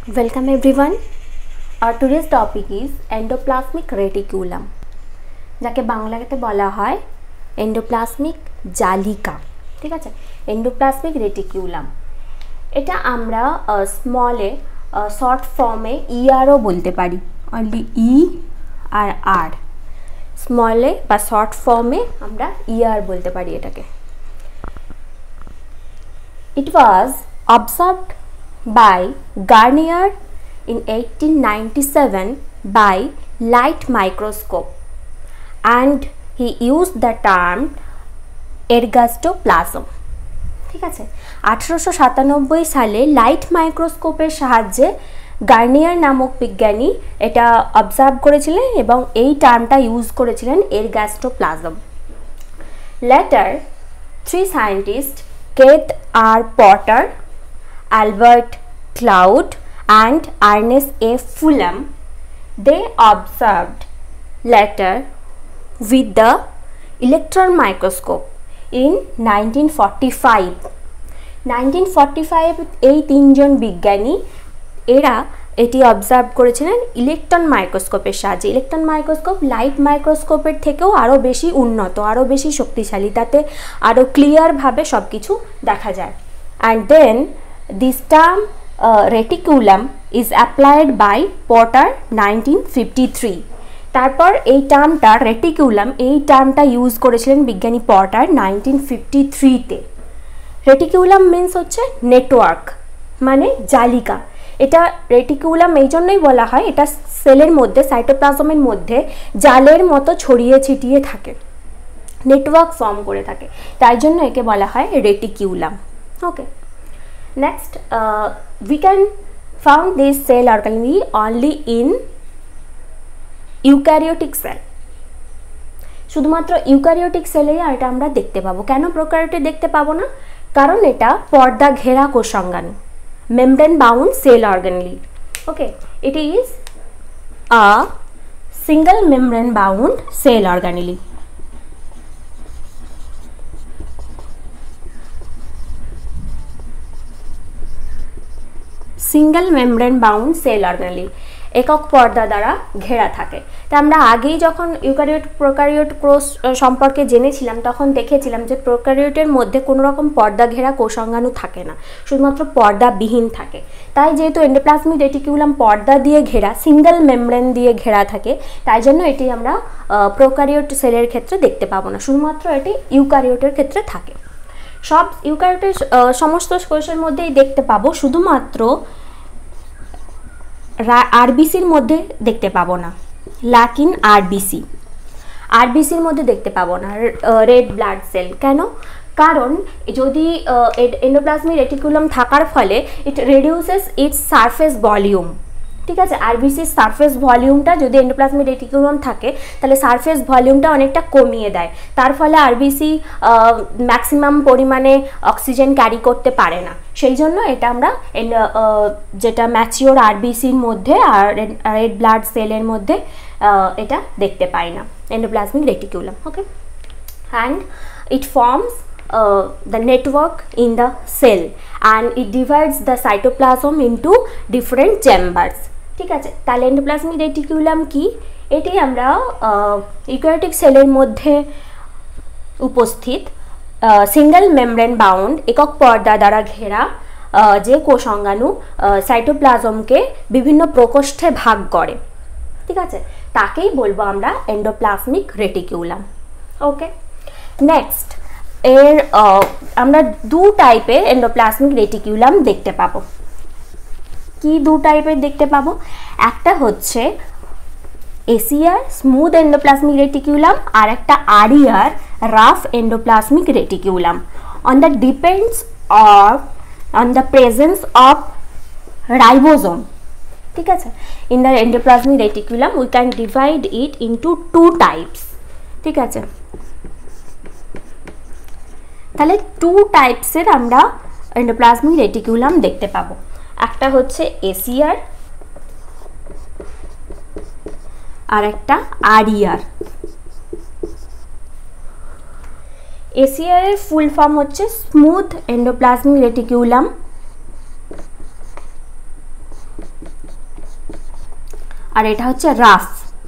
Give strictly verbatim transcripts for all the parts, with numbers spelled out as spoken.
Welcome everyone. Our today's topic is endoplasmic reticulum, যাকে বাংলাতে বলা হয় এন্ডোপ্লাজমিক জালিকা। ঠিক আছে, এন্ডোপ্লাজমিক রেটিকুলাম এটা আমরা স্মলে শর্ট ফর্মে ইআরও বলতে পারি, অনলি ই আর আর স্মলে বা শর্ট ফর্মে আমরা ইআর বলতে পারি এটাকে। It was observed by Garnier in eighteen ninety-seven by light microscope, and he used the term ergastoplasm. ঠিক আছে, আঠারোশো সাতানব্বই সালে লাইট মাইক্রোস্কোপের সাহায্যে গার্নিয়ার নামক বিজ্ঞানী এটা অবজার্ভ করেছিলেন এবং এই টার্মটা ইউজ করেছিলেন ergastoplasm. Later three scientist Keith R Porter, Albert Cloud and Ernest A. Fulham, they observed later with the electron microscope in nineteen forty-five. nineteen forty-five এই তিনজন বিজ্ঞানী এরা এটি অবজার্ভ করেছিলেন ইলেকট্রন মাইক্রোস্কোপের সাহায্যে। ইলেকট্রন মাইক্রোস্কোপ লাইট মাইক্রোস্কোপের থেকেও আরও বেশি উন্নত, আরও বেশি শক্তিশালী, তাতে আরও ক্লিয়ারভাবে সব কিছু দেখা যায়। And then this term uh, reticulum is applied by Porter nineteen fifty-three. তারপর এই টার্মটা রেটিকুলাম এই টার্মটা ইউজ করেছিলেন বিজ্ঞানী পটার নাইনটিন ফিফটি থ্রিতে। রেটিকুলাম মিন্স হচ্ছে নেটওয়ার্ক, মানে জালিকা। এটা রেটিকুলাম এই জন্যই বলা হয়, এটা সেলের মধ্যে সাইটোপ্লাজমের মধ্যে জালের মতো ছড়িয়ে ছিটিয়ে থাকে, নেটওয়ার্ক ফর্ম করে থাকে, তাই জন্য একে বলা হয় reticulum. Okay, next uh, we can found this cell organelle only in eukaryotic cell, শুধুমাত্র ইউক্যারিওটিক সেলেই এটা আমরা দেখতে পাবো। কেন প্রোক্যারিওটে দেখতে পাবো না? কারণ এটা পর্দা ঘেরা কোষাঙ্গাণু, membrane bound cell organelle. Okay, it is a single membrane bound cell organelle. Single membrane bound cell organelle, একক পর্দা দ্বারা ঘেরা থাকে। তা আমরা আগেই যখন ইউক্যারিওট প্রোক্যারিওট কোষ সম্পর্কে জেনেছিলাম তখন দেখেছিলাম যে প্রোক্যারিওটের মধ্যে কোনো রকম পর্দা ঘেরা কোষাঙ্গাণু থাকে না, শুধুমাত্র পর্দাবিহীন থাকে। তাই যেহেতু এন্ডোপ্লাজমিক রেটিকুলাম পর্দা দিয়ে ঘেরা, সিঙ্গল মেমব্রেন দিয়ে ঘেরা থাকে, তাই জন্য এটি আমরা প্রোক্যারিওট সেলের ক্ষেত্রে দেখতে পাবো না, শুধুমাত্র এটি ইউক্যারিওটের ক্ষেত্রে থাকে। সব ইউক্যারিওটের সমস্ত কোষের মধ্যেই দেখতে পাবো, শুধুমাত্র আরবিসির মধ্যে দেখতে পাবো না, ল্যাকিন আরবিসি আরবিসির মধ্যে দেখতে পাবো না রেড ব্লাড সেল। কেন? কারণ যদি এন্ডোপ্লাজমিক রেটিকুলাম থাকার ফলে it reduces its surface volume. ঠিক আছে, আরবিসির সারফেস ভলিউমটা যদি এন্ডোপ্লাজমিক রেটিকুলাম থাকে তাহলে সারফেস ভলিউমটা অনেকটা কমিয়ে দেয়, তার ফলে আরবিসি ম্যাক্সিমাম পরিমাণে অক্সিজেন ক্যারি করতে পারে না। সেই জন্য এটা আমরা যেটা ম্যাচিওর আরবিসির মধ্যে আর রেড ব্লাড সেলের মধ্যে এটা দেখতে পাই না endoplasmic reticulum. Okay, and it forms Uh, the network in the cell and it divides the cytoplasm into different chambers. ঠিক আছে, তাহলে এন্ডোপ্লাজমিক রেটিকুলাম কি? এটি আমরা ইউক্যারিওটিক সেলের মধ্যে উপস্থিত সিঙ্গেল মেমব্রেন বাউন্ড একক পর্দা দ্বারা ঘেরা যে কোষাঙ্গাণু সাইটোপ্লাজমকে বিভিন্ন প্রকোষ্ঠে ভাগ করে। ঠিক আছে, তাকেই বলবো আমরা এন্ডোপ্লাজমিক রেটিকুলাম। ওকে, নেক্সট এর আমরা দু টাইপের এন্ডোপ্লাজমিক রেটিকুলাম দেখতে পাবো। কি দু টাইপের দেখতে পাবো? একটা হচ্ছে এসিআর স্মুথ এন্ডোপ্লাজমিক রেটিকুলাম আর একটা RER rough endoplasmic reticulum. On the depends of on the presence of ribosome. ঠিক আছে, in the endoplasmic reticulum we can divide it into two types. ঠিক আছে, তাহলে টু টাইপসের আমরা এন্ডোপ্লাজমিক রেটিকুলাম দেখতে পাবো। একটা হচ্ছে এসিআর আর একটা আরইআর। এসিআর এর ফুল ফর্ম হচ্ছে স্মুথ এন্ডোপ্লাজমিক রেটিকুলাম আর এটা হচ্ছে রাফ।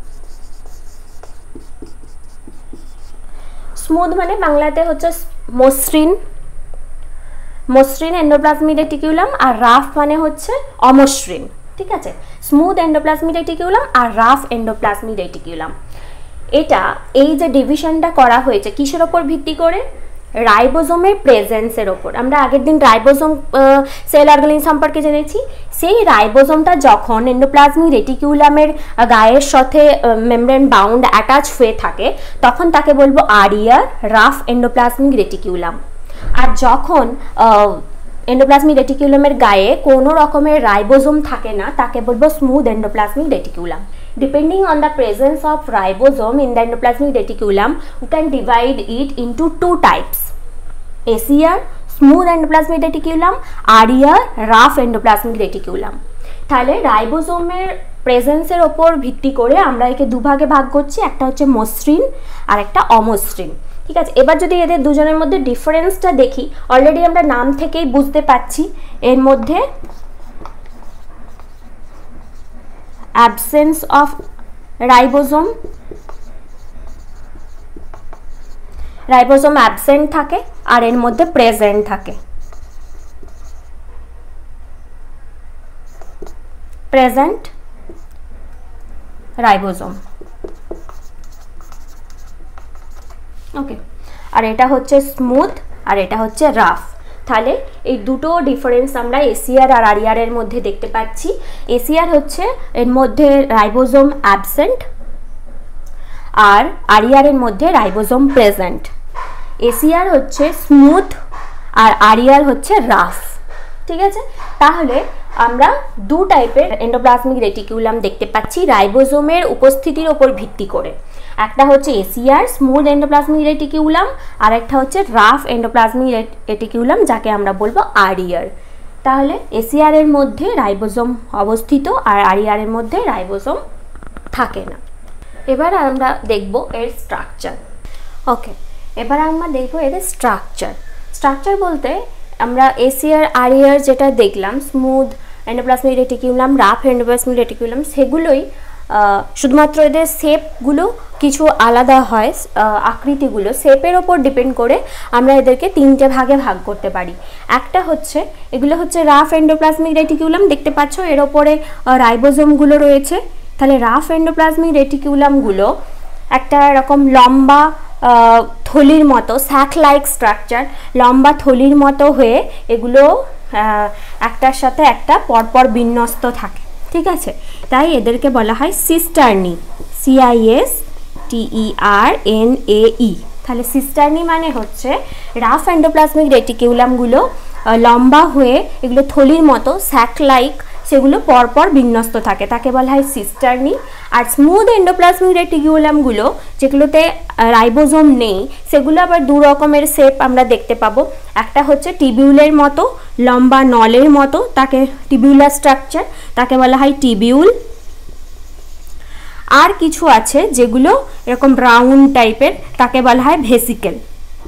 স্মুথ মানে বাংলাতে হচ্ছে মসৃণ, মসৃণ এন্ডোপ্লাজমিক রেটিকুলাম, আর রাফ মানে হচ্ছে অমসৃণ। ঠিক আছে, স্মুথ এন্ডোপ্লাজমিক রেটিকুলাম আর রাফ এন্ডোপ্লাজমিক রেটিকুলাম। এটা এই যে ডিভিশনটা করা হয়েছে কিসের ওপর ভিত্তি করে? রাইবোজোমের প্রেজেন্সের ওপর। আমরা আগের দিন রাইবোজোম সেল অর্গানিজম সম্পর্কে জেনেছি। সেই রাইবোজোমটা যখন এন্ডোপ্লাজমিক রেটিকুলামের গায়ের সাথে মেমব্রেন বাউন্ড অ্যাটাচ হয়ে থাকে তখন তাকে বলবো আরিয়ার রাফ এন্ডোপ্লাজমিক রেটিকুলাম। আর যখন এন্ডোপ্লাজমিক রেটিকুলামের গায়ে কোনো রকমের রাইবোজোম থাকে না তাকে বলবো smooth endoplasmic reticulum. Depending on the presence of ribosome in the endoplasmic reticulum, we can divide it into two types: A C R, smooth endoplasmic reticulum, R E R, rough endoplasmic reticulum. তাহলে রাইবোজোমের প্রেজেন্সের ওপর ভিত্তি করে আমরা একে দুভাগে ভাগ করছি, একটা হচ্ছে মসৃণ আর একটা অমসৃণ। ঠিক আছে, এবার যদি এদের দুজনের মধ্যে ডিফারেন্সটা দেখি, অলরেডি আমরা নাম থেকেই বুঝতে পারছি এর মধ্যে absence of ribosome, ribosome absent থাকে আর এর মধ্যে প্রেজেন্ট থাকে। Present ribosome. ওকে, আর এটা হচ্ছে স্মুথ আর এটা হচ্ছে রাফ। তাহলে এই দুটো ডিফারেন্স আমরা এসিআর আর আরিআর এর মধ্যে দেখতে পাচ্ছি। এসিআর হচ্ছে এর মধ্যে রাইবোজোম অ্যাবসেন্ট আর আরিআর এর মধ্যে রাইবোজোম প্রেজেন্ট। এসিআর হচ্ছে স্মুথ আর আরিআর হচ্ছে রাফ। ঠিক আছে, তাহলে আমরা দু টাইপের এন্ডোপ্লাজমিক রেটিকুলাম দেখতে পাচ্ছি রাইবোজোমের উপস্থিতির ওপর ভিত্তি করে। একটা হচ্ছে এসিআর স্মুথ এন্ডোপ্লাজমিক রেটিকুলাম আর একটা হচ্ছে রাফ এন্ডোপ্লাজমিক রেটিকুলাম যাকে আমরা বলবো আরিআর। তাহলে এসিআর এর মধ্যে রাইবোজোম অবস্থিত আর আরিআর এর মধ্যে রাইবোজোম থাকে না। এবার আমরা দেখব এর স্ট্রাকচার। ওকে, এবার আমরা দেখব এর স্ট্রাকচার। স্ট্রাকচার বলতে আমরা এসিআর আরিআর যেটা দেখলাম, smooth endoplasmic reticulum, rough endoplasmic reticulum, সেগুলোই শুধুমাত্র এদের শেপগুলো কিছু আলাদা হয়, আকৃতিগুলো শেপের ওপর ডিপেন্ড করে আমরা এদেরকে তিনটে ভাগে ভাগ করতে পারি। একটা হচ্ছে এগুলো হচ্ছে রাফ এন্ডোপ্লাজমিক রেটিকুলাম, দেখতে পাচ্ছ এর ওপরে রাইবোজোমগুলো রয়েছে। তাহলে রাফ এন্ডোপ্লাজমিক রেটিকুলামগুলো একটা এরকম লম্বা থলির মতো, স্যাক লাইক স্ট্রাকচার, লম্বা থলির মতো হয়ে এগুলো একটার সাথে একটা পরপর বিন্যস্ত থাকে। ঠিক আছে, তাই এদেরকে বলা হয় cisternae, C I S T E R N A E. তাহলে সিস্টার্নি মানে হচ্ছে রাফ এন্ডোপ্লাজমিক রেটিকুলামগুলো লম্বা হয়ে এগুলো থলির মতো স্যাক লাইক, সেগুলো পরপর বিন্যস্ত থাকে, তাকে বলা হয় সিস্টার্নি। আর স্মুথ এন্ডোপ্লাজমিক রেটিকুলামগুলো যেগুলোতে রাইবোজোম নেই সেগুলো আবার দু রকমের শেপ আমরা দেখতে পাবো। একটা হচ্ছে টিবিউলের মতো, লম্বা নলের মতো, তাকে টিবিউলার স্ট্রাকচার, তাকে বলা হয় টিবিউল। আর কিছু আছে যেগুলো এরকম রাউন্ড টাইপের, তাকে বলা হয় ভেসিকেল।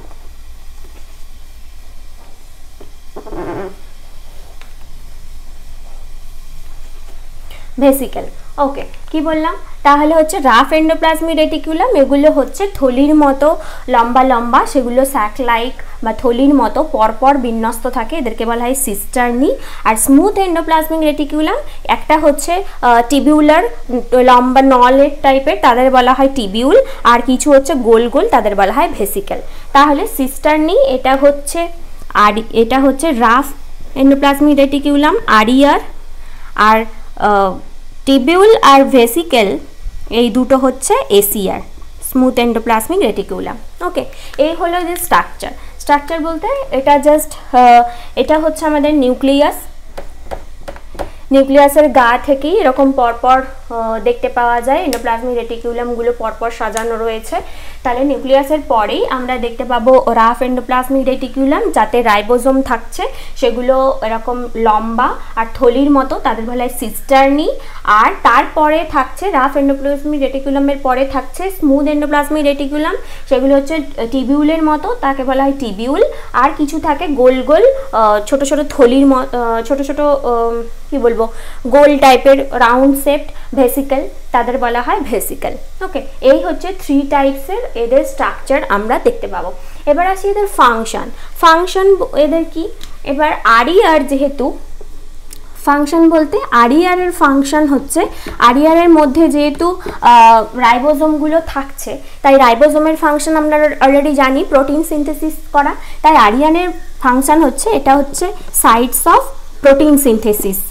ভেসিকেল। ওকে, কি বললাম? তাহলে হচ্ছে রাফ এন্ডোপ্লাজমিক রেটিকুলাম, এগুলো হচ্ছে থলির মতো লম্বা লম্বা, সেগুলো স্যাক লাইক বা থলির মতো পরপর বিন্যস্ত থাকে, এদেরকে বলা হয় সিস্টার্নি। আর স্মুথ এন্ডোপ্লাজমিক রেটিকুলাম একটা হচ্ছে টিবিউলার, লম্বা নলের টাইপের, তাদের বলা হয় টিবিউল। আর কিছু হচ্ছে গোল গোল, তাদের বলা হয় ভেসিকেল। তাহলে সিস্টার্নি এটা হচ্ছে আর এটা হচ্ছে রাফ এন্ডোপ্লাজমিক রেটিকুলাম আরিআর, আর টিবিউল আর ভেসিকেল এই দুটো হচ্ছে SER smooth endoplasmic reticulum. Okay, এই হলো যে স্ট্রাকচার। স্ট্রাকচার বলতে এটা জাস্ট এটা হচ্ছে আমাদের নিউক্লিয়াস। নিউক্লিয়াসের গা থেকেই এরকম পরপর দেখতে পাওয়া যায় এন্ডোপ্লাজমিক রেটিকুলামগুলো পরপর সাজানো রয়েছে। তাহলে নিউক্লিয়াসের পরেই আমরা দেখতে পাবো রাফ এন্ডোপ্লাজমিক রেটিকুলাম, যাতে রাইবোজোম থাকছে, সেগুলো এরকম লম্বা আর থলির মতো, তাদের বলা হয় সিস্টার্নি। আর তারপরে থাকছে রাফ এন্ডোপ্লাজমিক রেটিকুলামের পরে থাকছে স্মুথ এন্ডোপ্লাজমিক রেটিকুলাম, সেগুলো হচ্ছে টিবিউলের মতো, তাকে বলা হয় টিবিউল। আর কিছু থাকে গোল গোল ছোট ছোট থলির মতো, ছোট ছোট কি বলবো গোল টাইপের রাউন্ড শেপড ভেসিকেল, তাদের বলা হয় ভেসিকেল। ওকে, এই হচ্ছে থ্রি টাইপসের এদের স্ট্রাকচার আমরা দেখতে পাবো। এবার আসি এদের ফাংশন। ফাংশন এদের কি, এবার আরইআর যেহেতু ফাংশন বলতে আরইআরের ফাংশন হচ্ছে, আরইআরের মধ্যে যেহেতু রাইবোজোমগুলো থাকছে, তাই রাইবোজোমের ফাংশন আমরা অলরেডি জানি প্রোটিন সিনথেসিস করা, তাই আরইআরের ফাংশন হচ্ছে এটা হচ্ছে sites of protein synthesis.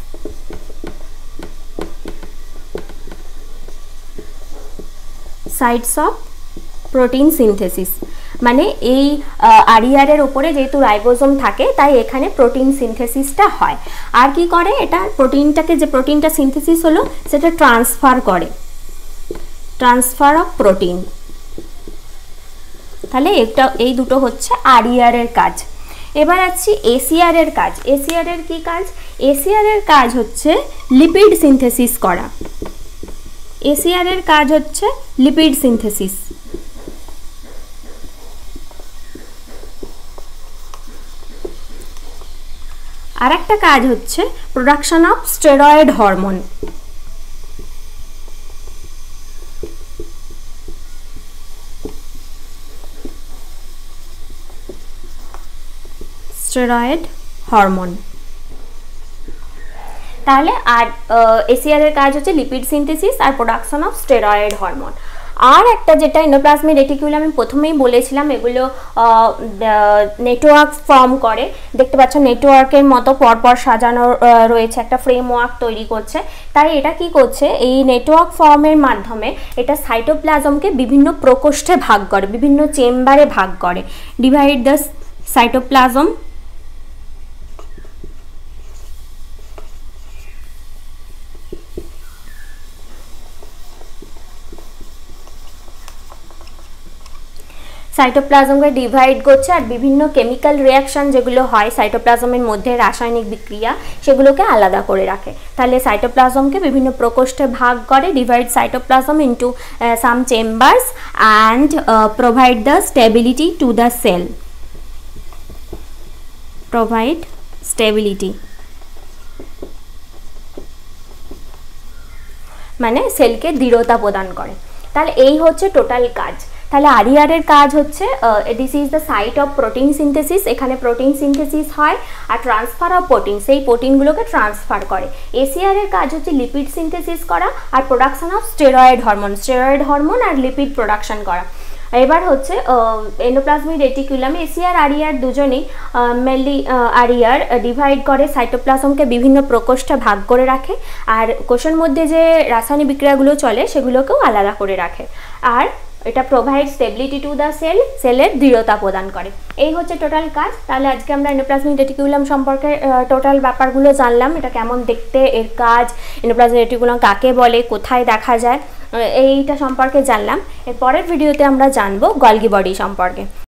Sites of protein synthesis মানে এই আরইআরের উপরে যেহেতু রাইবোজোম থাকে, তাই এখানে প্রোটিন সিনথেসিসটা হয়। আর কি করে, এটা প্রোটিনটাকে, যে প্রোটিনটা সিনথেসিস হলো সেটা ট্রান্সফার করে, ট্রান্সফার অফ প্রোটিন। তাহলে এটা এই দুটো হচ্ছে আরইআরের কাজ। এবার আসছি এসিআর এর কাজ। এসিআর এর কি কাজ? এসিআর এর কাজ হচ্ছে লিপিড সিনথেসিস করা। এসিআর এর কাজ হচ্ছে লিপিড সিনথেসিস। আর একটা কাজ হচ্ছে production of steroid hormone. Steroid hormone. তাহলে আর এসিআর এর কাজ হচ্ছে লিপিড সিনথেসিস আর প্রোডাকশন অফ স্টেরয়েড হরমোন। আর একটা যেটা এন্ডোপ্লাজমিক রেটিকুলাম আমি প্রথমেই বলেছিলাম, এগুলো নেটওয়ার্ক ফর্ম করে, দেখতে পাচ্ছ নেটওয়ার্কের মতো পরপর সাজানো রয়েছে, একটা ফ্রেমওয়ার্ক তৈরি করছে। তাই এটা কি করছে, এই নেটওয়ার্ক ফর্মের মাধ্যমে এটা সাইটোপ্লাজমকে বিভিন্ন প্রকোষ্ঠে ভাগ করে, বিভিন্ন চেম্বারে ভাগ করে। Divide the cytoplasm. সাইটোপ্লাজমকে ডিভাইড করছে আর বিভিন্ন কেমিক্যাল রিয়াকশন যেগুলো হয় সাইটোপ্লাজমের মধ্যে, রাসায়নিক বিক্রিয়া, সেগুলোকে আলাদা করে রাখে। তাহলে সাইটোপ্লাজমকে বিভিন্ন প্রকোষ্ঠে ভাগ করে, divide cytoplasm into some chambers and provide the stability to the cell. Provide stability মানে সেলকে দৃঢ়তা প্রদান করে। তাহলে এই হচ্ছে টোটাল কাজ। তাহলে আরইআর এর কাজ হচ্ছে this is the site of protein synthesis, এখানে প্রোটিন সিনথেসিস হয় আর ট্রান্সফার অফ প্রোটিন, সেই প্রোটিনগুলোকে ট্রান্সফার করে। এসিআর এর কাজ হচ্ছে লিপিড সিনথেসিস করা আর production of steroid hormone, steroid hormone আর লিপিড প্রোডাকশন করা। এবার হচ্ছে এন্ডোপ্লাজমিক রেটিকুলামে এসিআর আরইআর দুজনেই মেনলি আরইআর ডিভাইড করে সাইটোপ্লাজমকে বিভিন্ন প্রকোষ্ঠে ভাগ করে রাখে, আর কোষের মধ্যে যে রাসায়নিক বিক্রিয়াগুলো চলে সেগুলোকেও আলাদা করে রাখে। আর এটা provide stability to the cell, সেলের দৃঢ়তা প্রদান করে। এই হচ্ছে টোটাল কাজ। তাহলে আজকে আমরা এন্ডোপ্লাজমিক রেটিকুলাম সম্পর্কে টোটাল ব্যাপারগুলো জানলাম, এটা কেমন দেখতে, এর কাজ, এন্ডোপ্লাজমিক রেটিকুলাম কাকে বলে, কোথায় দেখা যায়, এইটা সম্পর্কে জানলাম। এর পরের ভিডিওতে আমরা জানবো গলগি বডি সম্পর্কে।